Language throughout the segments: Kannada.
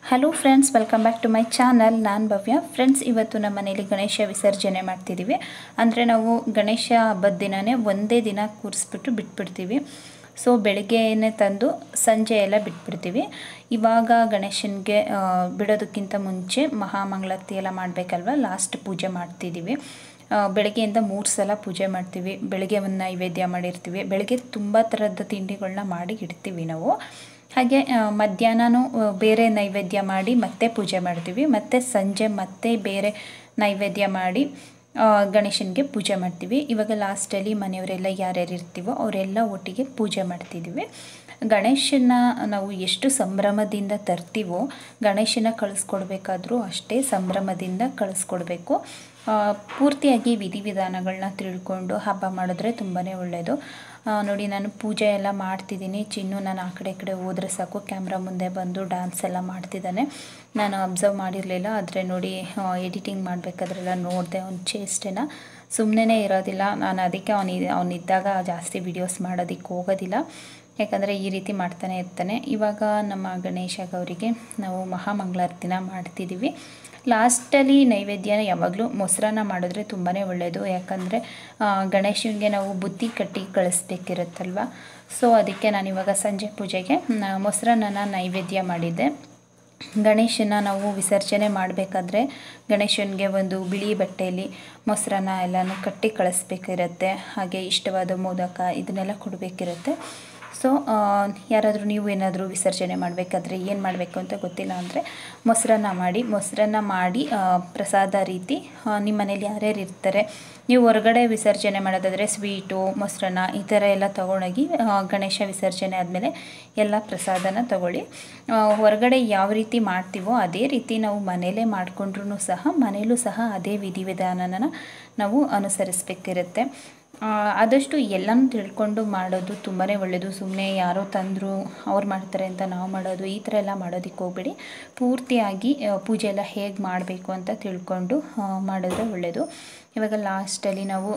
Hello friends, welcome back to my channel. ನಾನು ಭವ್ಯ. ಫ್ರೆಂಡ್ಸ್, ಇವತ್ತು ನಮ್ಮ ಮನೇಲಿ ಗಣೇಶ ವಿಸರ್ಜನೆ ಮಾಡ್ತಿದ್ದೀವಿ. ಅಂದರೆ ನಾವು ಗಣೇಶ ಹಬ್ಬದ ದಿನವೇ ಒಂದೇ ದಿನ ಕೂರಿಸ್ಬಿಟ್ಟು ಬಿಟ್ಬಿಡ್ತೀವಿ. ಸೊ ಬೆಳಗ್ಗೆನೇ ತಂದು ಸಂಜೆ ಎಲ್ಲ ಬಿಟ್ಬಿಡ್ತೀವಿ. ಇವಾಗ ಗಣೇಶನಿಗೆ ಬಿಡೋದಕ್ಕಿಂತ ಮುಂಚೆ ಮಹಾಮಂಗಳಾರತಿ ಎಲ್ಲ ಮಾಡಬೇಕಲ್ವ, ಲಾಸ್ಟ್ ಪೂಜೆ ಮಾಡ್ತಿದ್ದೀವಿ. ಬೆಳಗ್ಗೆಯಿಂದ 3 ಸಲ ಪೂಜೆ ಮಾಡ್ತೀವಿ. ಬೆಳಗ್ಗೆ ಒಂದು ನೈವೇದ್ಯ ಮಾಡಿರ್ತೀವಿ. ಬೆಳಗ್ಗೆ ತುಂಬ ಥರದ ತಿಂಡಿಗಳನ್ನ ಮಾಡಿ ಇಡ್ತೀವಿ ನಾವು. ಹಾಗೆ ಮಧ್ಯಾಹ್ನನೂ ಬೇರೆ ನೈವೇದ್ಯ ಮಾಡಿ ಮತ್ತೆ ಪೂಜೆ ಮಾಡ್ತೀವಿ. ಮತ್ತು ಸಂಜೆ ಮತ್ತೆ ಬೇರೆ ನೈವೇದ್ಯ ಮಾಡಿ ಗಣೇಶನಿಗೆ ಪೂಜೆ ಮಾಡ್ತೀವಿ. ಇವಾಗ ಲಾಸ್ಟಲ್ಲಿ ಮನೆಯವರೆಲ್ಲ ಯಾರ್ಯಾರು ಇರ್ತೀವೋ ಅವರೆಲ್ಲ ಒಟ್ಟಿಗೆ ಪೂಜೆ ಮಾಡ್ತಿದ್ದೀವಿ. ಗಣೇಶನ ನಾವು ಎಷ್ಟು ಸಂಭ್ರಮದಿಂದ ತರ್ತೀವೋ ಗಣೇಶನ ಕಳಿಸ್ಕೊಡ್ಬೇಕಾದ್ರೂ ಅಷ್ಟೇ ಸಂಭ್ರಮದಿಂದ ಕಳಿಸ್ಕೊಡ್ಬೇಕು. ಪೂರ್ತಿಯಾಗಿ ವಿಧಿವಿಧಾನಗಳನ್ನ ತಿಳ್ಕೊಂಡು ಹಬ್ಬ ಮಾಡಿದ್ರೆ ತುಂಬಾ ಒಳ್ಳೆಯದು. ನೋಡಿ, ನಾನು ಪೂಜೆ ಎಲ್ಲ ಮಾಡ್ತಿದ್ದೀನಿ. ಚಿನ್ನು ನಾನು ಆ ಕಡೆ ಈ ಕಡೆ ಹೋದರೆ ಸಾಕು ಕ್ಯಾಮ್ರಾ ಮುಂದೆ ಬಂದು ಡ್ಯಾನ್ಸ್ ಎಲ್ಲ ಮಾಡ್ತಿದ್ದಾನೆ. ನಾನು ಅಬ್ಸರ್ವ್ ಮಾಡಿರಲಿಲ್ಲ, ಆದರೆ ನೋಡಿ ಎಡಿಟಿಂಗ್ ಮಾಡಬೇಕಾದ್ರೆಲ್ಲ ನೋಡಿದೆ ಅವ್ನ ಚೇಷ್ಟೆನ. ಸುಮ್ಮನೆ ಇರೋದಿಲ್ಲ. ನಾನು ಅದಕ್ಕೆ ಅವನಿದ್ದಾಗ ಜಾಸ್ತಿ ವಿಡಿಯೋಸ್ ಮಾಡೋದಕ್ಕೆ ಹೋಗೋದಿಲ್ಲ, ಯಾಕಂದರೆ ಈ ರೀತಿ ಮಾಡ್ತಾನೆ ಇರ್ತಾನೆ. ಇವಾಗ ನಮ್ಮ ಗಣೇಶ ಗೌರಿಗೆ ನಾವು ಮಹಾಮಂಗಳಾರತಿನ ಮಾಡ್ತಿದ್ದೀವಿ. ಲಾಸ್ಟಲ್ಲಿ ನೈವೇದ್ಯನ ಯಾವಾಗಲೂ ಮೊಸರನ್ನ ಮಾಡಿದ್ರೆ ತುಂಬಾ ಒಳ್ಳೆಯದು. ಯಾಕಂದರೆ ಗಣೇಶನಿಗೆ ನಾವು ಬುತ್ತಿ ಕಟ್ಟಿ ಕಳಿಸ್ಬೇಕಿರುತ್ತಲ್ವ. ಸೊ ಅದಕ್ಕೆ ನಾನಿವಾಗ ಸಂಜೆ ಪೂಜೆಗೆ ಮೊಸರನ್ನ ನೈವೇದ್ಯ ಮಾಡಿದ್ದೆ. ಗಣೇಶನ ನಾವು ವಿಸರ್ಜನೆ ಮಾಡಬೇಕಾದ್ರೆ ಗಣೇಶನಿಗೆ ಒಂದು ಬಿಳಿ ಬಟ್ಟೆಯಲ್ಲಿ ಮೊಸರನ್ನ ಎಲ್ಲನೂ ಕಟ್ಟಿ ಕಳಿಸ್ಬೇಕಿರುತ್ತೆ. ಹಾಗೆ ಇಷ್ಟವಾದ ಮೋದಕ ಇದನ್ನೆಲ್ಲ ಕೊಡಬೇಕಿರುತ್ತೆ. ಸೊ ಯಾರಾದರೂ ನೀವು ಏನಾದರೂ ವಿಸರ್ಜನೆ ಮಾಡಬೇಕಾದ್ರೆ ಏನು ಮಾಡಬೇಕು ಅಂತ ಗೊತ್ತಿಲ್ಲ ಅಂದರೆ ಮೊಸರನ್ನ ಮಾಡಿ ಪ್ರಸಾದ ರೀತಿ ನಿಮ್ಮ ಮನೇಲಿ ಯಾರ್ಯಾರು ಇರ್ತಾರೆ, ನೀವು ಹೊರಗಡೆ ವಿಸರ್ಜನೆ ಮಾಡೋದಾದರೆ ಸ್ವೀಟು, ಮೊಸರನ್ನ ಈ ಥರ ಎಲ್ಲ ತೊಗೊಂಡೋಗಿ ಗಣೇಶ ವಿಸರ್ಜನೆ ಆದಮೇಲೆ ಎಲ್ಲ ಪ್ರಸಾದನ ತಗೊಳ್ಳಿ. ಹೊರಗಡೆ ಯಾವ ರೀತಿ ಮಾಡ್ತೀವೋ ಅದೇ ರೀತಿ ನಾವು ಮನೇಲೇ ಮಾಡಿಕೊಂಡ್ರೂ ಸಹ ಮನೇಲೂ ಸಹ ಅದೇ ವಿಧಿವಿಧಾನನ ನಾವು ಅನುಸರಿಸಬೇಕಿರುತ್ತೆ. ಆದಷ್ಟು ಎಲ್ಲನೂ ತಿಳ್ಕೊಂಡು ಮಾಡೋದು ತುಂಬಾ ಒಳ್ಳೆಯದು. ಸುಮ್ಮನೆ ಯಾರೋ ತಂದರು ಅವ್ರು ಮಾಡ್ತಾರೆ ಅಂತ ನಾವು ಮಾಡೋದು ಈ ಥರ ಎಲ್ಲ ಮಾಡೋದಕ್ಕೆ ಹೋಗ್ಬೇಡಿ. ಪೂರ್ತಿಯಾಗಿ ಪೂಜೆ ಎಲ್ಲ ಹೇಗೆ ಮಾಡಬೇಕು ಅಂತ ತಿಳ್ಕೊಂಡು ಮಾಡಿದ್ರೆ ಒಳ್ಳೆಯದು. ಇವಾಗ ಲಾಸ್ಟಲ್ಲಿ ನಾವು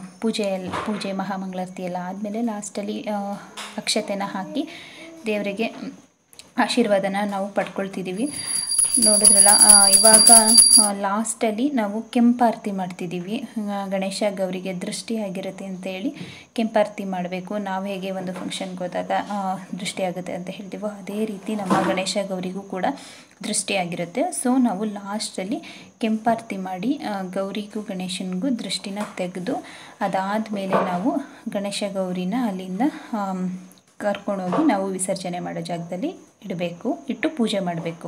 ಪೂಜೆ ಮಹಾಮಂಗಳಾರತಿ ಎಲ್ಲ ಆದಮೇಲೆ ಲಾಸ್ಟಲ್ಲಿ ಅಕ್ಷತೆನ ಹಾಕಿ ದೇವರಿಗೆ ಆಶೀರ್ವಾದನ ನಾವು ಪಡ್ಕೊಳ್ತಿದ್ದೀವಿ. ನೋಡಿದ್ರಲ್ಲ, ಇವಾಗ ಲಾಸ್ಟಲ್ಲಿ ನಾವು ಕೆಂಪಾರತಿ ಮಾಡ್ತಿದ್ದೀವಿ. ಗಣೇಶ ಗೌರಿಗೆ ದೃಷ್ಟಿಯಾಗಿರುತ್ತೆ ಅಂತೇಳಿ ಕೆಂಪಾರತಿ ಮಾಡಬೇಕು. ನಾವು ಹೇಗೆ ಒಂದು ಫಂಕ್ಷನ್ಗೆ ಹೋದಾಗ ದೃಷ್ಟಿಯಾಗುತ್ತೆ ಅಂತ ಹೇಳ್ತೀವೋ ಅದೇ ರೀತಿ ನಮ್ಮ ಗಣೇಶ ಗೌರಿಗೂ ಕೂಡ ದೃಷ್ಟಿಯಾಗಿರುತ್ತೆ. ಸೊ ನಾವು ಲಾಸ್ಟಲ್ಲಿ ಕೆಂಪಾರತಿ ಮಾಡಿ ಗೌರಿಗೂ ಗಣೇಶನಿಗೂ ದೃಷ್ಟಿನ ತೆಗೆದು ಅದಾದಮೇಲೆ ನಾವು ಗಣೇಶ ಗೌರಿನ ಅಲ್ಲಿಂದ ಕರ್ಕೊಂಡೋಗಿ ನಾವು ವಿಸರ್ಜನೆ ಮಾಡೋ ಜಾಗದಲ್ಲಿ ಇಟ್ಟು ಪೂಜೆ ಮಾಡಬೇಕು.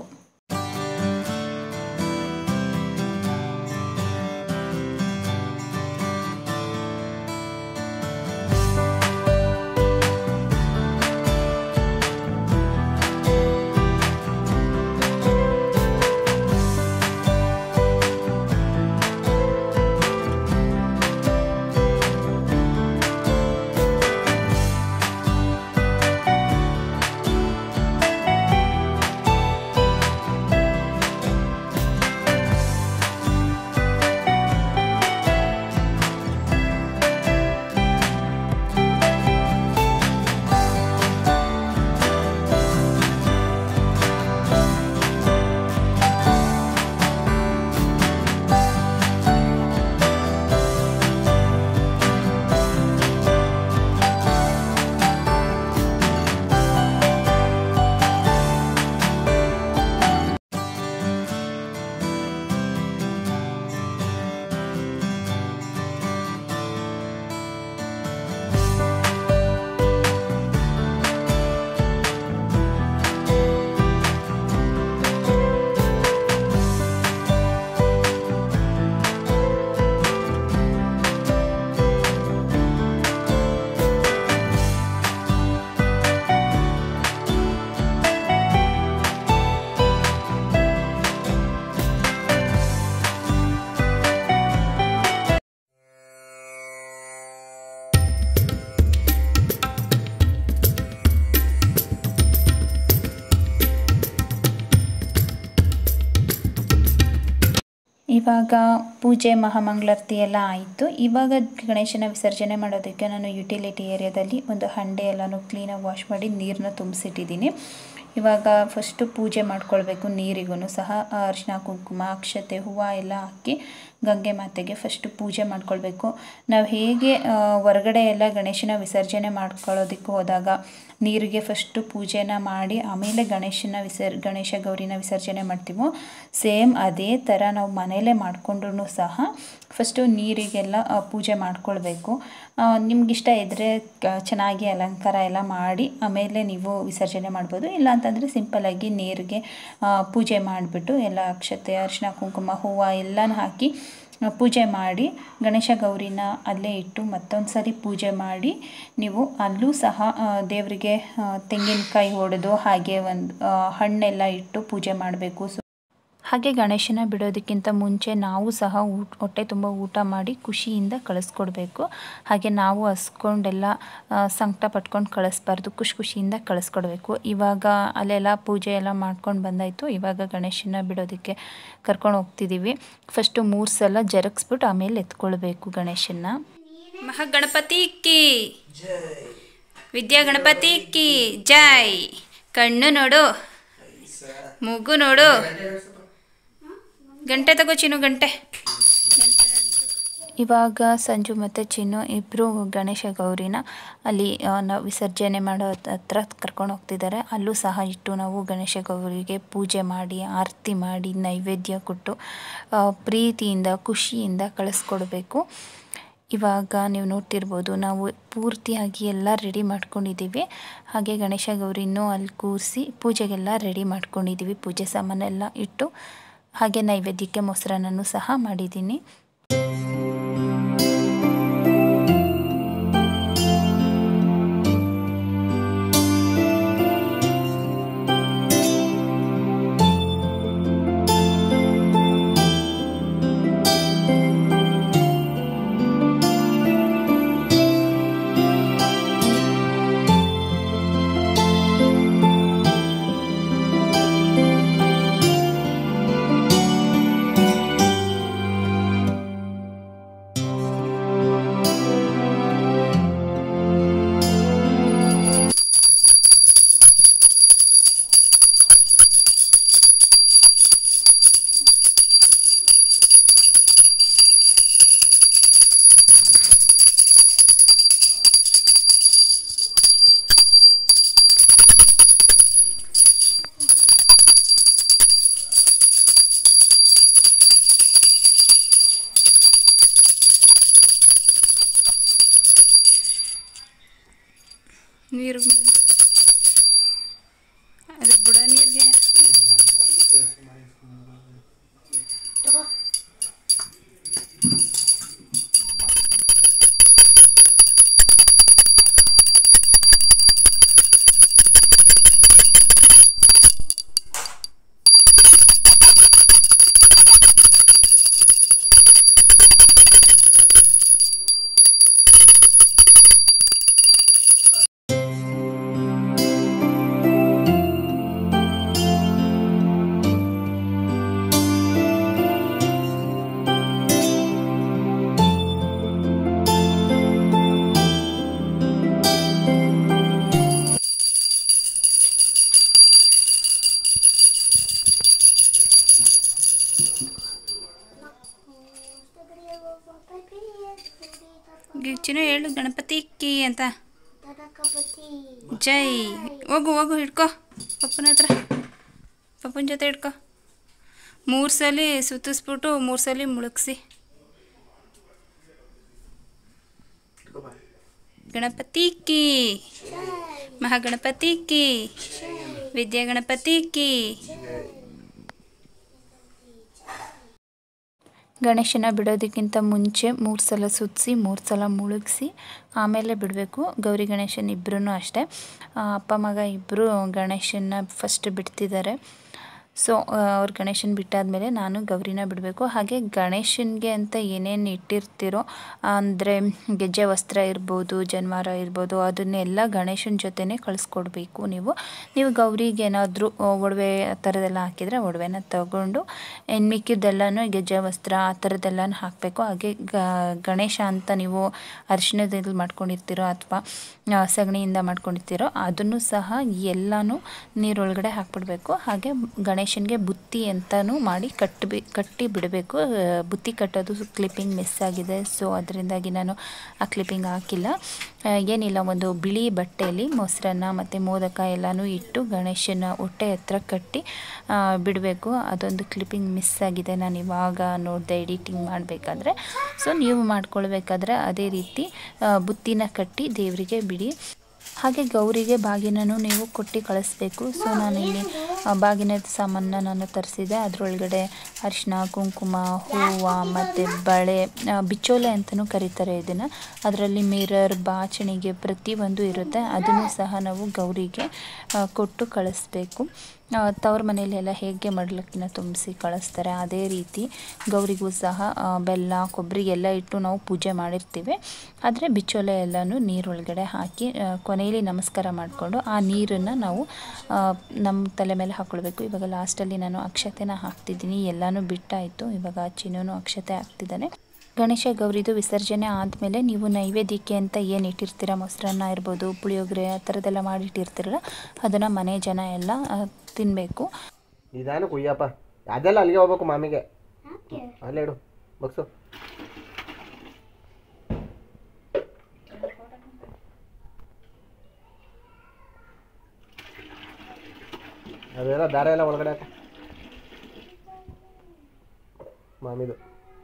ಇವಾಗ ಪೂಜೆ ಮಹಾಮಂಗಳಾರತಿ ಎಲ್ಲ ಆಯಿತು. ಇವಾಗ ಗಣೇಶನ ವಿಸರ್ಜನೆ ಮಾಡೋದಕ್ಕೆ ನಾನು ಯುಟಿಲಿಟಿ ಏರಿಯಾದಲ್ಲಿ ಒಂದು ಹಂಡೆ ಎಲ್ಲನೂ ಕ್ಲೀನಾಗಿ ವಾಶ್ ಮಾಡಿ ನೀರನ್ನ ತುಂಬಿಸಿಟ್ಟಿದ್ದೀನಿ. ಇವಾಗ ಫಸ್ಟು ಪೂಜೆ ಮಾಡ್ಕೊಳ್ಬೇಕು. ನೀರಿಗೂ ಸಹ ಅರಿಶಿನ ಕುಂಕುಮ ಅಕ್ಷತೆ ಹೂವು ಎಲ್ಲ ಹಾಕಿ ಗಂಗೆ ಮಾತೆಗೆ ಫಸ್ಟು ಪೂಜೆ ಮಾಡ್ಕೊಳ್ಬೇಕು. ನಾವು ಹೇಗೆ ಹೊರಗಡೆ ಎಲ್ಲ ಗಣೇಶನ ವಿಸರ್ಜನೆ ಮಾಡ್ಕೊಳ್ಳೋದಕ್ಕೆ ಹೋದಾಗ ನೀರಿಗೆ ಫಸ್ಟು ಪೂಜೆನ ಮಾಡಿ ಆಮೇಲೆ ಗಣೇಶ ಗೌರಿನ ವಿಸರ್ಜನೆ ಮಾಡ್ತೀವೋ ಸೇಮ್ ಅದೇ ಥರ ನಾವು ಮನೆಯಲ್ಲೇ ಮಾಡಿಕೊಂಡ್ರೂ ಸಹ ಫಸ್ಟು ನೀರಿಗೆಲ್ಲ ಪೂಜೆ ಮಾಡ್ಕೊಳ್ಬೇಕು. ನಿಮಗಿಷ್ಟ ಇದ್ದರೆ ಚೆನ್ನಾಗಿ ಅಲಂಕಾರ ಎಲ್ಲ ಮಾಡಿ ಆಮೇಲೆ ನೀವು ವಿಸರ್ಜನೆ ಮಾಡ್ಬೋದು. ಇಲ್ಲ ಅಂತಂದರೆ ಸಿಂಪಲ್ಲಾಗಿ ನೀರಿಗೆ ಪೂಜೆ ಮಾಡಿಬಿಟ್ಟು ಎಲ್ಲ ಅಕ್ಷತೆ ಅರಿಶಿನ ಕುಂಕುಮ ಹೂವು ಎಲ್ಲನೂ ಹಾಕಿ ಪೂಜೆ ಮಾಡಿ ಗಣೇಶ ಗೌರಿನ ಅಲ್ಲೇ ಇಟ್ಟು ಮತ್ತೊಂದು ಸರಿ ಪೂಜೆ ಮಾಡಿ ನೀವು ಅಲ್ಲೂ ಸಹ ದೇವರಿಗೆ ತೆಂಗಿನಕಾಯಿ ಒಡೆದು ಹಾಗೆ ಒಂದು ಹಣ್ಣೆಲ್ಲ ಇಟ್ಟು ಪೂಜೆ ಮಾಡಬೇಕು. ಹಾಗೆ ಗಣೇಶನ ಬಿಡೋದಕ್ಕಿಂತ ಮುಂಚೆ ನಾವು ಸಹ ಹೊಟ್ಟೆ ತುಂಬ ಊಟ ಮಾಡಿ ಖುಷಿಯಿಂದ ಕಳಿಸ್ಕೊಡ್ಬೇಕು. ಹಾಗೆ ನಾವು ಹಸ್ಕೊಂಡೆಲ್ಲ ಸಂಕಟ ಪಟ್ಕೊಂಡು ಕಳಿಸ್ಬಾರ್ದು, ಖುಷಿಯಿಂದ ಕಳಿಸ್ಕೊಡ್ಬೇಕು. ಇವಾಗ ಅಲ್ಲೆಲ್ಲ ಪೂಜೆ ಎಲ್ಲ ಮಾಡ್ಕೊಂಡು ಬಂದಾಯಿತು. ಇವಾಗ ಗಣೇಶನ ಬಿಡೋದಕ್ಕೆ ಕರ್ಕೊಂಡು ಹೋಗ್ತಿದ್ದೀವಿ. ಫಸ್ಟು 3 ಸಲ ಜರಗಿಸ್ಬಿಟ್ಟು ಆಮೇಲೆ ಎತ್ಕೊಳ್ಬೇಕು ಗಣೇಶನ. ಮಹಾಗಣಪತಿ ಕಿ ವಿದ್ಯಾ ಗಣಪತಿ ಕಿ ಜೈ. ಕಣ್ಣು ನೋಡು, ಮೂಗು ನೋಡು, ಗಂಟೆ ತಗೋ ಚಿನ್ನು, ಗಂಟೆ. ಇವಾಗ ಸಂಜು ಮತ್ತು ಚಿನ್ನು ಇಬ್ಬರು ಗಣೇಶ ಗೌರಿನ ಅಲ್ಲಿ ನಾವು ವಿಸರ್ಜನೆ ಮಾಡೋ ಹತ್ರ ಕರ್ಕೊಂಡು ಹೋಗ್ತಿದ್ದಾರೆ. ಅಲ್ಲೂ ಸಹ ಇಟ್ಟು ನಾವು ಗಣೇಶ ಗೌರಿಗೆ ಪೂಜೆ ಮಾಡಿ ಆರತಿ ಮಾಡಿ ನೈವೇದ್ಯ ಕೊಟ್ಟು ಪ್ರೀತಿಯಿಂದ ಖುಷಿಯಿಂದ ಕಳಿಸ್ಕೊಡ್ಬೇಕು. ಇವಾಗ ನೀವು ನೋಡ್ತಿರ್ಬೋದು ನಾವು ಪೂರ್ತಿಯಾಗಿ ಎಲ್ಲ ರೆಡಿ ಮಾಡ್ಕೊಂಡಿದ್ದೀವಿ. ಹಾಗೆ ಗಣೇಶ ಗೌರಿನೂ ಅಲ್ಲಿ ಕೂರಿಸಿ ಪೂಜೆಗೆಲ್ಲ ರೆಡಿ ಮಾಡ್ಕೊಂಡಿದ್ದೀವಿ. ಪೂಜೆ ಸಾಮಾನೆಲ್ಲ ಇಟ್ಟು ಹಾಗೆ ನೈವೇದ್ಯಕ್ಕೆ ಮೊಸರನ್ನೂ ಸಹ ಮಾಡಿದ್ದೀನಿ. ನೀರು ಅದು ಬುಡ ನೀರಿಗೆ ಚಿನ್ನು ಹೇಳು ಗಣಪತಿ ಕಿ ಅಂತ. ಜೈ. ಹೋಗು ಹೋಗು ಹಿಡ್ಕೊ ಪಪ್ಪನ ಹತ್ರ, ಪಪ್ಪನ ಜೊತೆ ಹಿಡ್ಕೊ. 3 ಸಲ ಸುತ್ತಿಸ್ಬಿಟ್ಟು 3 ಸಲ ಮುಳುಗಿಸಿ. ಗಣಪತಿ ಕಿ ಮಹಾಗಣಪತಿ ಕಿ ವಿದ್ಯಾ ಗಣಪತಿ ಕಿ. ಗಣೇಶನ ಬಿಡೋದಕ್ಕಿಂತ ಮುಂಚೆ 3 ಸಲ ಸುತ್ತಿಸಿ 3 ಸಲ ಮುಳುಗಿಸಿ ಆಮೇಲೆ ಬಿಡಬೇಕು. ಗೌರಿ ಗಣೇಶನ ಇಬ್ಬರೂ ಅಷ್ಟೇ, ಅಪ್ಪ ಮಗ ಇಬ್ಬರು ಗಣೇಶನ ಫಸ್ಟ್ ಬಿಡ್ತಿದ್ದಾರೆ. ಸೊ ಅವ್ರು ಗಣೇಶನ ಬಿಟ್ಟಾದಮೇಲೆ ನಾನು ಗೌರಿನ ಬಿಡಬೇಕು. ಹಾಗೆ ಗಣೇಶನಿಗೆ ಅಂತ ಏನೇನು ಇಟ್ಟಿರ್ತೀರೋ ಅಂದರೆ ಗೆಜ್ಜೆ ವಸ್ತ್ರ ಇರ್ಬೋದು, ಜನ್ವಾರ ಇರ್ಬೋದು, ಅದನ್ನೆಲ್ಲ ಗಣೇಶನ ಜೊತೆನೇ ಕಳಿಸ್ಕೊಡ್ಬೇಕು. ನೀವು ಗೌರಿಗೆ ಏನಾದರೂ ಒಡವೆ ಆ ಥರದ್ದೆಲ್ಲ ಹಾಕಿದರೆ ಒಡವೆನ ತಗೊಂಡು ಇನ್ನು ಮಿಕ್ಕಿದ್ದೆಲ್ಲನೂ ಗೆಜ್ಜೆ ವಸ್ತ್ರ ಆ ಥರದ್ದೆಲ್ಲನೂ ಹಾಕಬೇಕು. ಹಾಗೆ ಗಣೇಶ ಅಂತ ನೀವು ಅರಿಶಿಣದಲ್ಲಿ ಮಾಡ್ಕೊಂಡಿರ್ತೀರೋ ಅಥವಾ ಸಗಣಿಯಿಂದ ಮಾಡ್ಕೊಂಡಿರ್ತೀರೋ ಅದನ್ನು ಸಹ ಎಲ್ಲನೂ ನೀರೊಳಗಡೆ ಹಾಕ್ಬಿಡ್ಬೇಕು. ಹಾಗೆ ಗಣೇಶನಿಗೆ ಬುತ್ತಿ ಅಂತಲೂ ಮಾಡಿ ಕಟ್ಟಿ ಬಿಡಬೇಕು. ಬುತ್ತಿ ಕಟ್ಟೋದು ಕ್ಲಿಪ್ಪಿಂಗ್ ಮಿಸ್ ಆಗಿದೆ, ಸೊ ಅದರಿಂದಾಗಿ ನಾನು ಆ ಕ್ಲಿಪ್ಪಿಂಗ್ ಹಾಕಿಲ್ಲ. ಏನಿಲ್ಲ, ಒಂದು ಬಿಳಿ ಬಟ್ಟೆಯಲ್ಲಿ ಮೊಸರನ್ನ ಮತ್ತು ಮೋದಕ ಎಲ್ಲನೂ ಇಟ್ಟು ಗಣೇಶನ ಹೊಟ್ಟೆ ಹತ್ರ ಕಟ್ಟಿ ಬಿಡಬೇಕು. ಅದೊಂದು ಕ್ಲಿಪ್ಪಿಂಗ್ ಮಿಸ್ ಆಗಿದೆ, ನಾನು ಇವಾಗ ನೋಡಿದೆ ಎಡಿಟಿಂಗ್ ಮಾಡಬೇಕಾದ್ರೆ. ಸೊ ನೀವು ಮಾಡ್ಕೊಳ್ಬೇಕಾದ್ರೆ ಅದೇ ರೀತಿ ಬುತ್ತಿನ ಕಟ್ಟಿ ದೇವರಿಗೆ ಬಿಡಿ. ಹಾಗೆ ಗೌರಿಗೆ ಬಾಗಿನೂ ನೀವು ಕೊಟ್ಟು ಕಳಿಸ್ಬೇಕು. ಸೊ ನಾನಿಲ್ಲಿ ಬಾಗಿನದ ಸಾಮಾನನ್ನ ನಾನು ತರಿಸಿದೆ. ಅದರೊಳಗಡೆ ಅರಿಶಿನ, ಕುಂಕುಮ, ಹೂವು ಮತ್ತು ಬಳೆ, ಬಿಚ್ಚೋಲೆ ಅಂತಲೂ ಕರೀತಾರೆ ಇದನ್ನು. ಅದರಲ್ಲಿ ಮಿರರ್, ಬಾಚಣಿಗೆ ಪ್ರತಿಯೊಂದು ಇರುತ್ತೆ. ಅದನ್ನು ಸಹ ನಾವು ಗೌರಿಗೆ ಕೊಟ್ಟು ಕಳಿಸ್ಬೇಕು. ತವ್ರ ಮನೆಯಲ್ಲೆಲ್ಲ ಹೇಗೆ ಮಡಲಕ್ಕಿನ ತುಂಬಿಸಿ ಕಳಿಸ್ತಾರೆ ಅದೇ ರೀತಿ ಗೌರಿಗೂ ಸಹ ಬೆಲ್ಲ, ಕೊಬ್ಬರಿ ಎಲ್ಲ ಇಟ್ಟು ನಾವು ಪೂಜೆ ಮಾಡಿರ್ತೀವಿ. ಆದರೆ ಬಿಚ್ಚೋಲೆ ಎಲ್ಲನೂ ನೀರೊಳಗಡೆ ಹಾಕಿ ಕೊನೆಯಲ್ಲಿ ನಮಸ್ಕಾರ ಮಾಡಿಕೊಂಡು ಆ ನೀರನ್ನು ನಾವು ನಮ್ಮ ತಲೆ ಮೇಲೆ ಹಾಕ್ಕೊಳ್ಬೇಕು. ಇವಾಗ ಲಾಸ್ಟಲ್ಲಿ ನಾನು ಅಕ್ಷತೆನ ಹಾಕ್ತಿದ್ದೀನಿ. ಎಲ್ಲನೂ ಬಿಟ್ಟಾಯಿತು. ಇವಾಗ ಚಿನ್ನೂ ಅಕ್ಷತೆ ಹಾಕ್ತಿದ್ದಾನೆ. ಗಣೇಶ ಗೌರಿದು ವಿಸರ್ಜನೆ ಆದಮೇಲೆ ನೀವು ನೈವೇದ್ಯಕ್ಕೆ ಅಂತ ಏನು ಇಟ್ಟಿರ್ತೀರ, ಮೊಸರನ್ನ ಇರ್ಬೋದು, ಪುಳಿಯೋಗರೆ ಆ ಥರದ್ದೆಲ್ಲ ಮಾಡಿಟ್ಟಿರ್ತೀರಲ್ಲ, ಅದನ್ನು ಮನೆ ಜನ ಎಲ್ಲ ತಿನ್ನಬೇಕು. ನಿಧಾನ ಕುಯ್ಯಪ್ಪ, ಅದೆಲ್ಲ ಅಲ್ಲಿಗೆ ಹೋಗ್ಬೇಕು. ಮಾಮಿಗೆ ಅಲ್ಲೇ ಇಡು ಬಕ್ಸು. ಅದೆಲ್ಲ ದಾರ ಎಲ್ಲ ಒಳಗಡೆ ಹಾಕ ಮಾಮಿದು.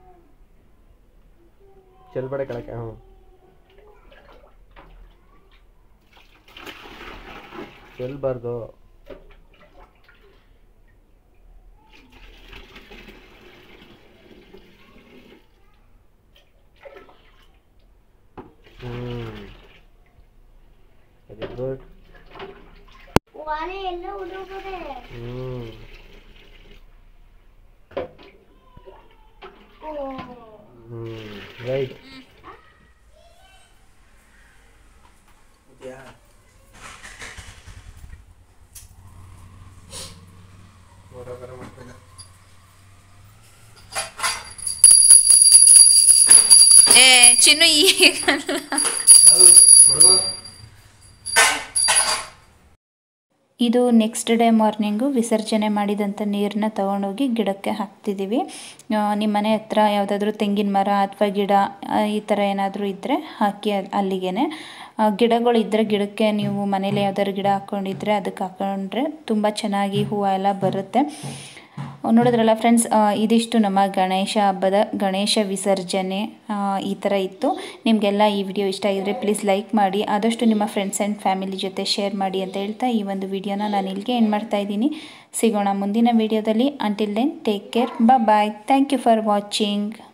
ಚೆಲ್ಬಡೆ ಕೆಳಕ್ಕೆ. ಚೆಲ್ಬಾರ್ದು. Very good. ರೈಟ್. ಚಿನ್ನು ಇದು ನೆಕ್ಸ್ಟ್ ಡೇ ಮಾರ್ನಿಂಗು ವಿಸರ್ಜನೆ ಮಾಡಿದಂಥ ನೀರನ್ನ ತೊಗೊಂಡೋಗಿ ಗಿಡಕ್ಕೆ ಹಾಕ್ತಿದ್ದೀವಿ. ನಿಮ್ಮ ಮನೆ ಹತ್ರ ಯಾವುದಾದ್ರೂ ತೆಂಗಿನ ಮರ ಅಥವಾ ಗಿಡ ಈ ಥರ ಏನಾದರೂ ಇದ್ದರೆ ಹಾಕಿ ಅಲ್ಲಿಗೆ. ಗಿಡಗಳು ಇದ್ದರೆ ಗಿಡಕ್ಕೆ ನೀವು ಮನೇಲಿ ಯಾವ್ದಾದ್ರು ಗಿಡ ಹಾಕ್ಕೊಂಡಿದ್ರೆ ಅದಕ್ಕೆ ಹಾಕೊಂಡ್ರೆ ತುಂಬ ಚೆನ್ನಾಗಿ ಹೂವು ಎಲ್ಲ ಬರುತ್ತೆ. ನೋಡಿದ್ರಲ್ಲ ಫ್ರೆಂಡ್ಸ್, ಇದಿಷ್ಟು ನಮ್ಮ ಗಣೇಶ ಹಬ್ಬದ ಗಣೇಶ ವಿಸರ್ಜನೆ ಈ ಥರ ಇತ್ತು. ನಿಮಗೆಲ್ಲ ಈ ವಿಡಿಯೋ ಇಷ್ಟ ಆಗಿದ್ರೆ ಪ್ಲೀಸ್ ಲೈಕ್ ಮಾಡಿ, ಆದಷ್ಟು ನಿಮ್ಮ ಫ್ರೆಂಡ್ಸ್ ಆ್ಯಂಡ್ ಫ್ಯಾಮಿಲಿ ಜೊತೆ ಶೇರ್ ಮಾಡಿ ಅಂತ ಹೇಳ್ತಾ ಈ ಒಂದು ವಿಡಿಯೋನ ನಾನು ಇಲ್ಲಿಗೆ ಎಂಡ್ ಮಾಡ್ತಾ ಇದ್ದೀನಿ. ಸಿಗೋಣ ಮುಂದಿನ ವಿಡಿಯೋದಲ್ಲಿ. Until then take care, bye. Thank you for watching.